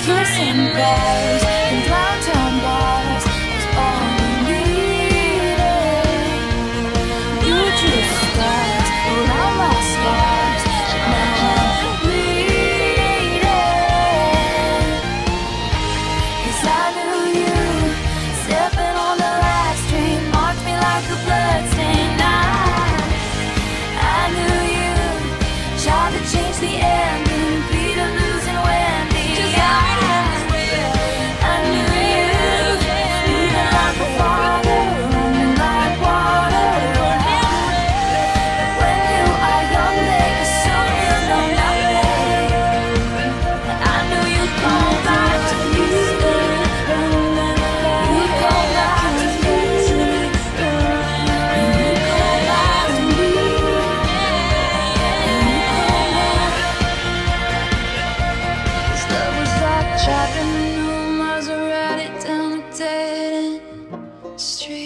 kissing bars and downtown bars was all we needed. You were just stars around my scars, but now I'm bleeding. 'Cause I knew you stepping on the last train marked me like a bloodstain. I knew you tried to change the ending, beat a losing Wendy. I knew you moving like a father, running like water. When you are young, they assume you know nothing. I knew you'd come back to me. You'd come back to me. You'd come back to me. This love was like trapping the new Maserati down a dead end street.